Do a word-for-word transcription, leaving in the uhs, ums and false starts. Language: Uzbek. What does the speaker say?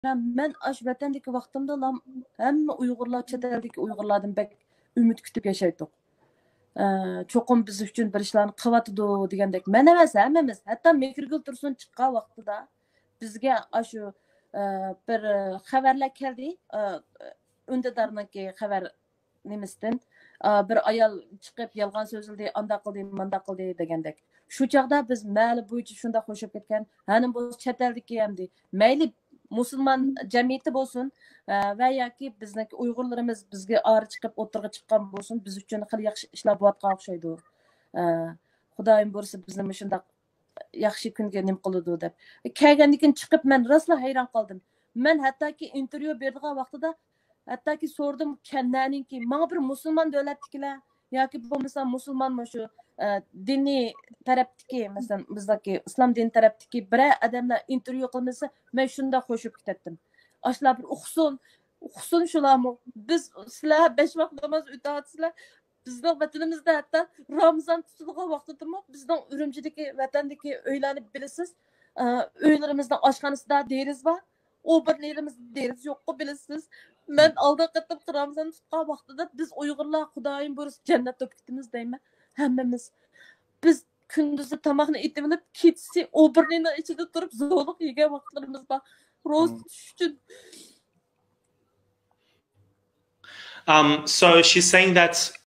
Ben aş vatandaki vaqtimda hamma Uyg'urlar chet eldagi Uyg'urlardan bek umid kutib yashaydik. Cho'qim biz uchun bir ishlarni qilyotidi degandek. Men emas, hammamiz, hatto Mehrgul Tursun chiqqan vaqtida bizga shu bir xabarlar keldi. Undadarniki xabar nimasidan bir ayol chiqib yolg'on so'zildi, anda qildi, manda qildi degandek. Shu chaqda biz ma'li bo'yicha shunda qo'shib ketgan. Hanim bu chet eldagi hamdi. Mayli musulmon jamiyati bo'lsin va yoki bizniki Uyg'urlarimiz bizga ori chiqib o'tirg'i chiqqan bo'lsin, biz uchun xil yaxshi ishlar bo'layotgan o'xshaydi. Xudoyim bo'lsa bizni shunday yaxshi kunga nim qiladi deb. Kelgandan chiqib men rostla hayron qoldim. Men hattoki intervyu berdigan vaqtida hattoki so'rdim kandaninki, menga bir musulmon davlatdikilar yoki bo'lmasa musulmonmi shu diniy tarafdagi, masalan bizdagi islom din tarafdagi bir odamlar intervyu qilmasa, men shunda qo'shib ketdim. Ashlar bir uqsin, uqsin shularmi? Biz sizlar besh vaqt namoz o'taysizlar. Bizning vatanimizda hatto Ramazon tutilgan vaqtidami bizning Urumchidagi vatandagi uylarni bilasiz. Uylarimizning oshxonasida deriz bor. O'birlarimiz deriz yo'qku bilasiz. Men alda qatib Ramazon tutgan vaqtida biz Uyg'urlar Xudoyim bo'lsa jannat topkitimiz deyman. Hammamiz biz kunduzi tomoqni etib olib ketsi o'birlarning ichida turib zo'liq yegan vaqtlarimiz bor. Ro'z uchun. Um, so she's saying that